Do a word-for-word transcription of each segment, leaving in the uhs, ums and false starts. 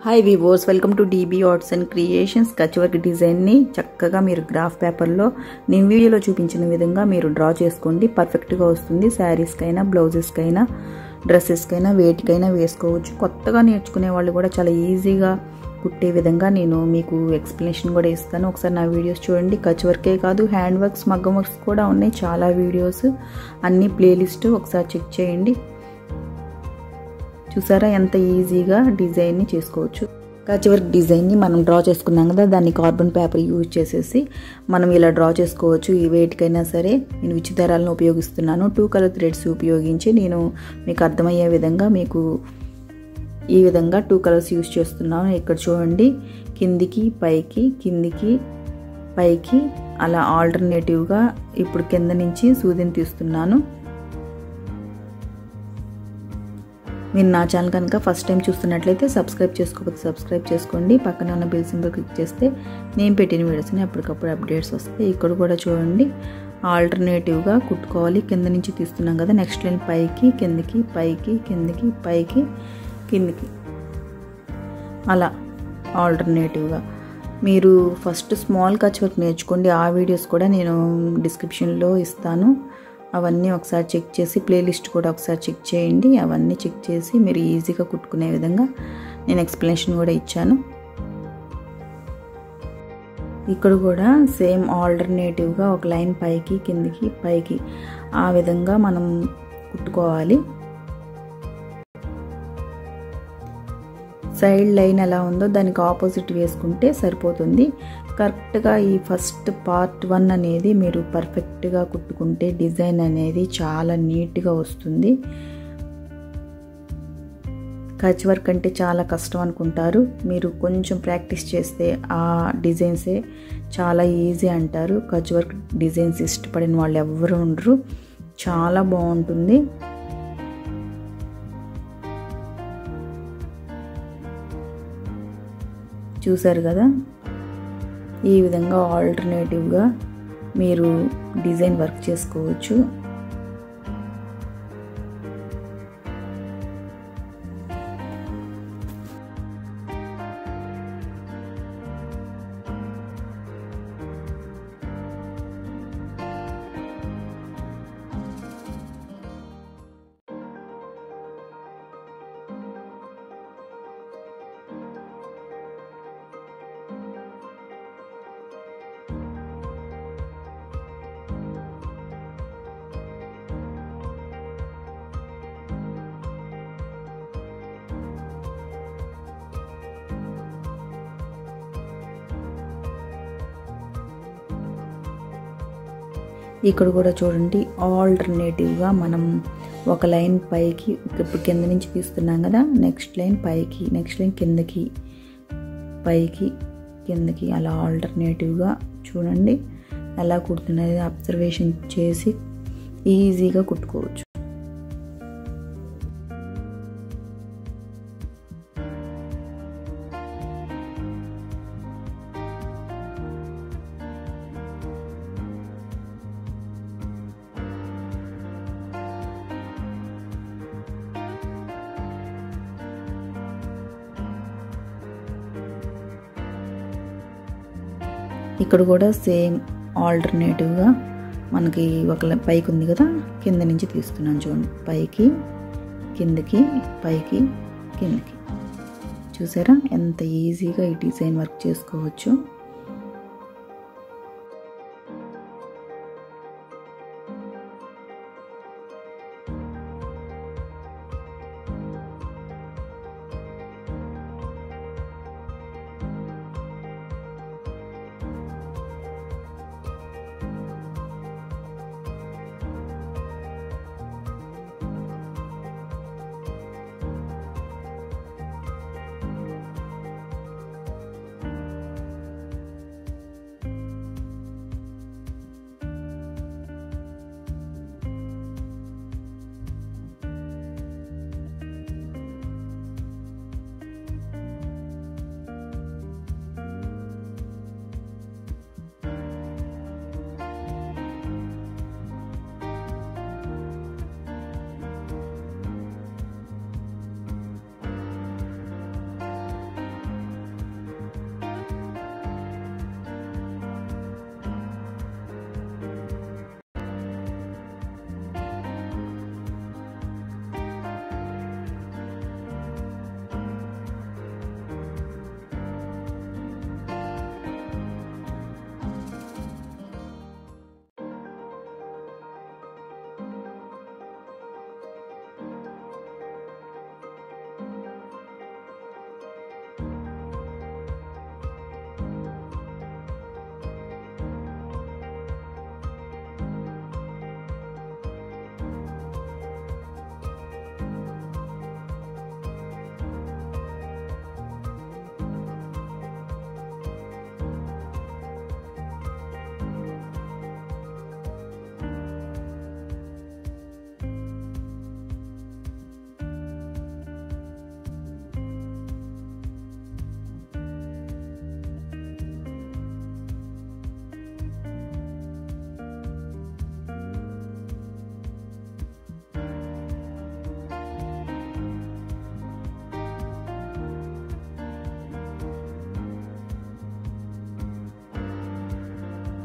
Hi viewers, welcome to DB arts and creations. Kutch work డిజైన్ని చక్కగా మీరు గ్రాఫ్ పేపర్లో నేను వీడియోలో చూపించిన విధంగా మీరు డ్రా చేసుకోండి. పర్ఫెక్ట్గా వస్తుంది. శారీస్కైనా, బ్లౌజెస్కైనా, డ్రెస్సెస్కైనా, వేటికైనా వేసుకోవచ్చు. కొత్తగా నేర్చుకునే వాళ్ళు కూడా చాలా ఈజీగా కుట్టే విధంగా నేను మీకు ఎక్స్ప్లెనేషన్ కూడా ఇస్తాను. ఒకసారి నా వీడియోస్ చూడండి. కచ్ వర్కే కాదు, హ్యాండ్ వర్క్స్, మగ్గం వర్క్స్ కూడా ఉన్నాయి. చాలా వీడియోస్, అన్ని ప్లేలిస్ట్ ఒకసారి చెక్ చేయండి. చూసారా ఎంత ఈజీగా డిజైన్ని చేసుకోవచ్చు. కచ్ వర్క్ డిజైన్ని మనం డ్రా చేసుకున్నాం కదా, దాన్ని కార్బన్ పేపర్ యూజ్ చేసేసి మనం ఇలా డ్రా చేసుకోవచ్చు. ఈ వేటికైనా సరే నేను విచిదారాలను ఉపయోగిస్తున్నాను. టూ కలర్ థ్రెడ్స్ ఉపయోగించి నేను మీకు అర్థమయ్యే విధంగా మీకు ఈ విధంగా టూ కలర్స్ యూజ్ చేస్తున్నాను. ఇక్కడ చూడండి, కిందికి పైకి, కిందికి పైకి, అలా ఆల్టర్నేటివ్గా ఇప్పుడు కింద నుంచి సూదిని తీస్తున్నాను. మీరు నా ఛానల్ కనుక ఫస్ట్ టైం చూస్తున్నట్లయితే సబ్స్క్రైబ్ చేసుకోకపోతే సబ్స్క్రైబ్ చేసుకోండి. పక్కనే ఉన్న బెల్ సింబల్ క్లిక్ చేస్తే నేను పెట్టిన వీడియోస్ని అప్పటికప్పుడు అప్డేట్స్ వస్తాయి. ఇక్కడ కూడా చూడండి, ఆల్టర్నేటివ్గా కుట్టుకోవాలి. కింద నుంచి తీస్తున్నాం కదా, నెక్స్ట్ లైన్ పైకి, కిందికి, పైకి, కిందికి, పైకి, కిందికి, అలా ఆల్టర్నేటివ్గా. మీరు ఫస్ట్ స్మాల్ కచ్ వర్క్ నేర్చుకోండి. ఆ వీడియోస్ కూడా నేను డిస్క్రిప్షన్లో ఇస్తాను. అవన్నీ ఒకసారి చెక్ చేసి, ప్లేలిస్ట్ కూడా ఒకసారి చెక్ చేయండి. అవన్నీ చెక్ చేసి మీరు ఈజీగా కుట్టుకునే విధంగా నేను ఎక్స్ప్లెనేషన్ కూడా ఇచ్చాను. ఇక్కడ కూడా సేమ్ ఆల్టర్నేటివ్గా ఒక లైన్ పైకి, కిందికి, పైకి, ఆ విధంగా మనం కుట్టుకోవాలి. సైడ్ లైన్ ఎలా ఉందో దానికి ఆపోజిట్ వేసుకుంటే సరిపోతుంది. కరెక్ట్గా ఈ ఫస్ట్ పార్ట్ వన్ అనేది మీరు పర్ఫెక్ట్గా కుట్టుకుంటే డిజైన్ అనేది చాలా నీట్గా వస్తుంది. కచ్ వర్క్ అంటే చాలా కష్టం అనుకుంటారు. మీరు కొంచెం ప్రాక్టీస్ చేస్తే ఆ డిజైన్సే చాలా ఈజీ అంటారు. కచ్ వర్క్ డిజైన్స్ ఇష్టపడిన వాళ్ళు ఎవరు ఉండరు. చాలా బాగుంటుంది. చూసారు కదా, ఈ విధంగా ఆల్టర్నేటివ్గా మీరు డిజైన్ వర్క్ చేసుకోవచ్చు. ఇక్కడ కూడా చూడండి, ఆల్టర్నేటివ్గా మనం ఒక లైన్ పైకి, ఇప్పుడు కింద నుంచి తీస్తున్నాం కదా, నెక్స్ట్ లైన్ పైకి, నెక్స్ట్ లైన్ కిందకి, పైకి, కిందకి, అలా ఆల్టర్నేటివ్గా చూడండి ఎలా కుడుతున్నది అబ్జర్వేషన్ చేసి ఈజీగా కుట్టుకోవచ్చు. ఇక్కడ కూడా సేమ్ ఆల్టర్నేటివ్గా మనకి ఒక పైకి ఉంది కదా, కింద నుంచి తీస్తున్నాను చూడండి, పైకి, కిందకి, పైకి, కిందకి. చూసారా ఎంత ఈజీగా ఈ డిజైన్ వర్క్ చేసుకోవచ్చు.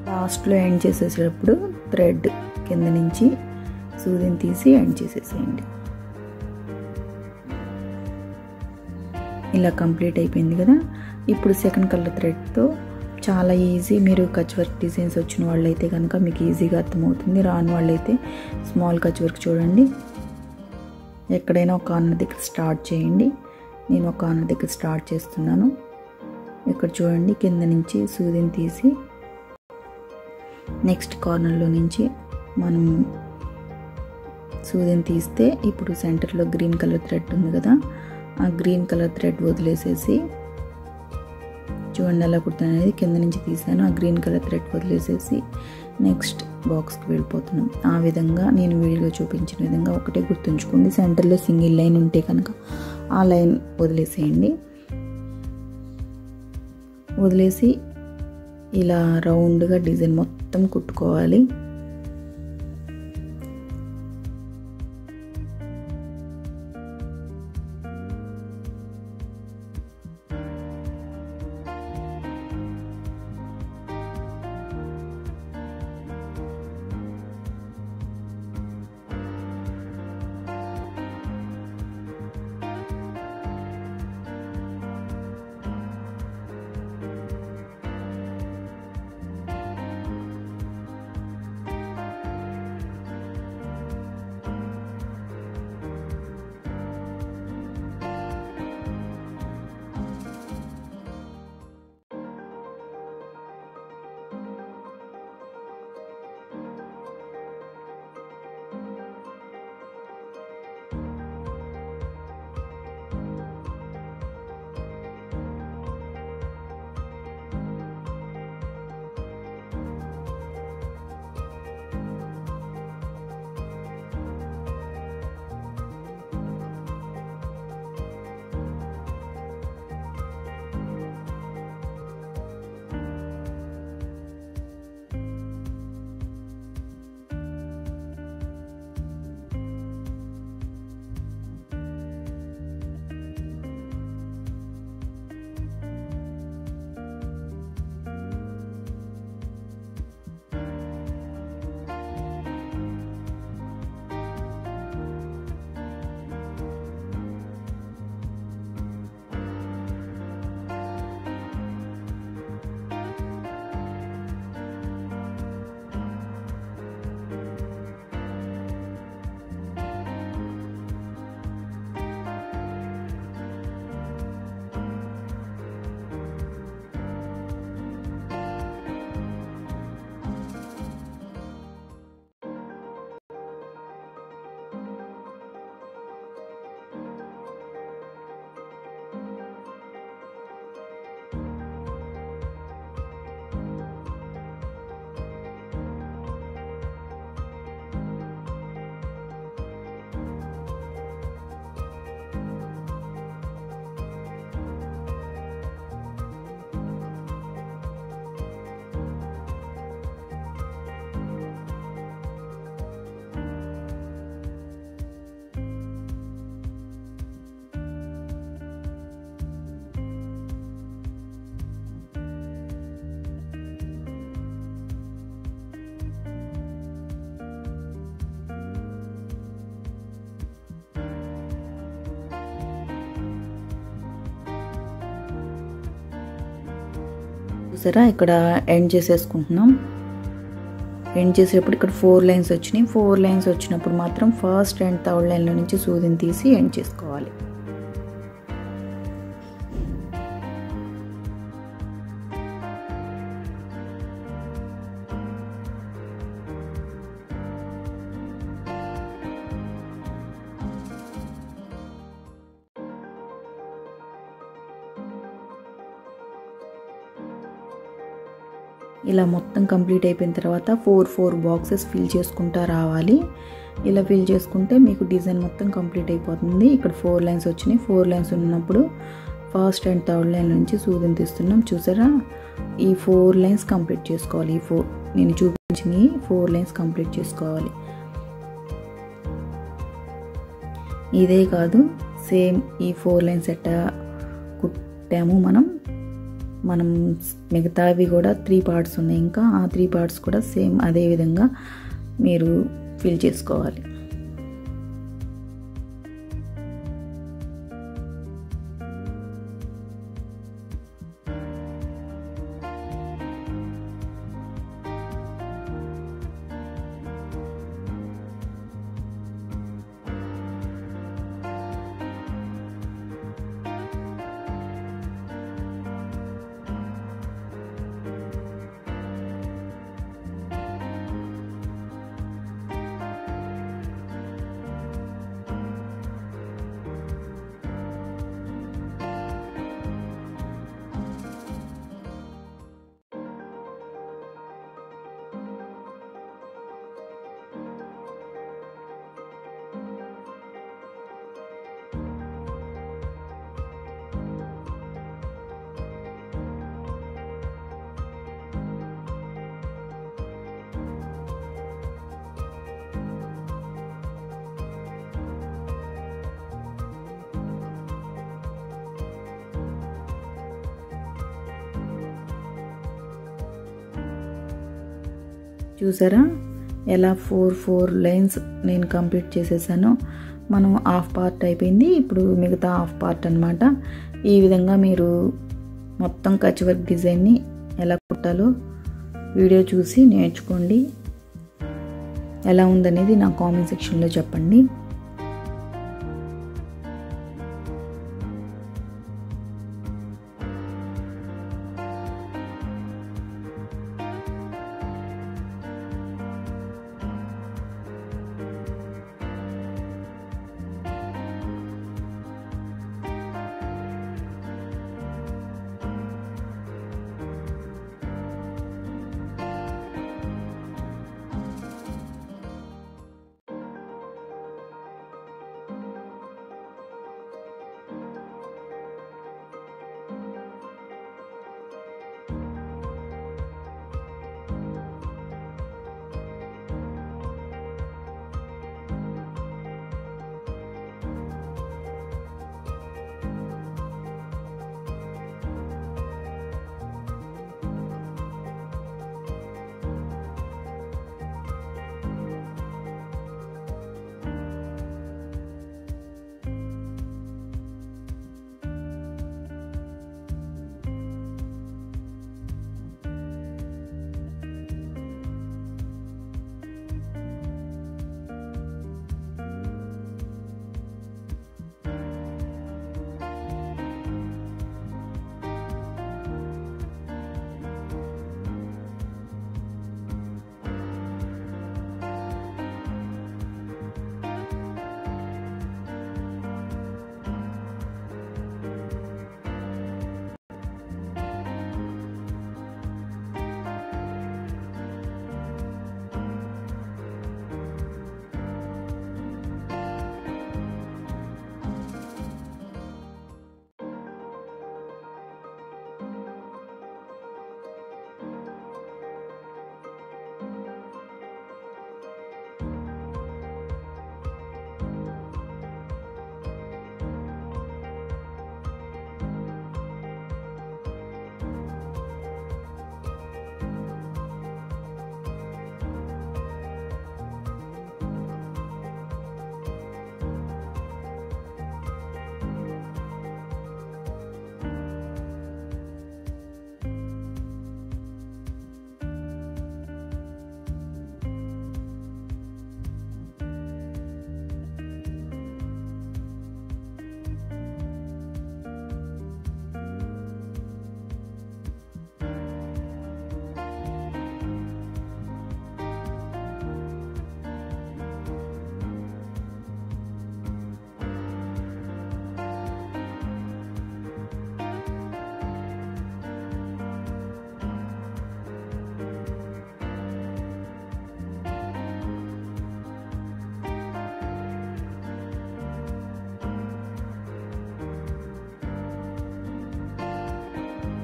లాస్ట్లో ఎండ్ చేసేటప్పుడు థ్రెడ్ కింద నుంచి సూదిని తీసి ఎండ్ చేసేసేయండి. ఇలా కంప్లీట్ అయిపోయింది కదా. ఇప్పుడు సెకండ్ కలర్ థ్రెడ్తో చాలా ఈజీ, మీరు కచ్ వర్క్ డిజైన్స్ వచ్చిన వాళ్ళైతే కనుక మీకు ఈజీగా అర్థమవుతుంది. రాని వాళ్ళైతే స్మాల్ కచ్ వర్క్ చూడండి. ఎక్కడైనా ఒక కార్నర్ దగ్గర స్టార్ట్ చేయండి. నేను ఒక కార్నర్ దగ్గర స్టార్ట్ చేస్తున్నాను. ఇక్కడ చూడండి, కింద నుంచి సూదిని తీసి నెక్స్ట్ కార్నర్లో నుంచి మనం సూదిని తీస్తే ఇప్పుడు సెంటర్లో గ్రీన్ కలర్ థ్రెడ్ ఉంది కదా, ఆ గ్రీన్ కలర్ థ్రెడ్ వదిలేసేసి చూడండి ఎలా కుడుతున్నది. కింద నుంచి తీసాను, ఆ గ్రీన్ కలర్ థ్రెడ్ వదిలేసేసి నెక్స్ట్ బాక్స్కి వెళ్ళిపోతున్నాం. ఆ విధంగా నేను వీడియోలో చూపించిన విధంగా ఒకటే గుర్తుంచుకోండి. సెంటర్లో సింగిల్ లైన్ ఉంటే కనుక ఆ లైన్ వదిలేసేయండి. వదిలేసి ఇలా రౌండ్గా డిజైన్ మొత్తం కుట్టుకోవాలి. చూసారా, ఇక్కడ ఎండ్ చేసేసుకుంటున్నాం. ఎండ్ చేసేటప్పుడు ఇక్కడ ఫోర్ లైన్స్ వచ్చినాయి. ఫోర్ లైన్స్ వచ్చినప్పుడు మాత్రం ఫస్ట్ అండ్ థర్డ్ లైన్లో నుంచి సూదిని తీసి ఎండ్ చేసుకోవాలి. ఇలా మొత్తం కంప్లీట్ అయిపోయిన తర్వాత ఫోర్ ఫోర్ బాక్సెస్ ఫిల్ చేసుకుంటా రావాలి. ఇలా ఫిల్ చేసుకుంటే మీకు డిజైన్ మొత్తం కంప్లీట్ అయిపోతుంది. ఇక్కడ ఫోర్ లైన్స్ వచ్చినాయి. ఫోర్ లైన్స్ ఉన్నప్పుడు ఫస్ట్ అండ్ థర్డ్ లైన్ నుంచి సూదిని తీస్తున్నాం. చూసారా, ఈ ఫోర్ లైన్స్ కంప్లీట్ చేసుకోవాలి. ఈ ఫోర్ నేను చూపించిన ఫోర్ లైన్స్ కంప్లీట్ చేసుకోవాలి. ఇదే కాదు, సేమ్ ఈ ఫోర్ లైన్స్ ఎట్టా కుట్టాము మనం మనం మిగతావి కూడా త్రీ పార్ట్స్ ఉన్నాయి, ఇంకా ఆ త్రీ పార్ట్స్ కూడా సేమ్ అదే విధంగా మీరు ఫిల్ చేసుకోవాలి. చూసారా ఎలా ఫోర్ ఫోర్ లైన్స్ నేను కంప్లీట్ చేసేసాను. మనం హాఫ్ పార్ట్ అయిపోయింది, ఇప్పుడు మిగతా హాఫ్ పార్ట్ అన్నమాట. ఈ విధంగా మీరు మొత్తం కచ్ వర్క్ డిజైన్ని ఎలా కుట్టాలో వీడియో చూసి నేర్చుకోండి. ఎలా ఉందనేది నా కామెంట్ సెక్షన్లో చెప్పండి.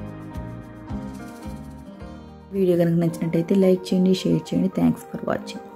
వీడియో కనుక నచ్చినట్టయితే లైక్ చేయండి, షేర్ చేయండి. Thanks for watching.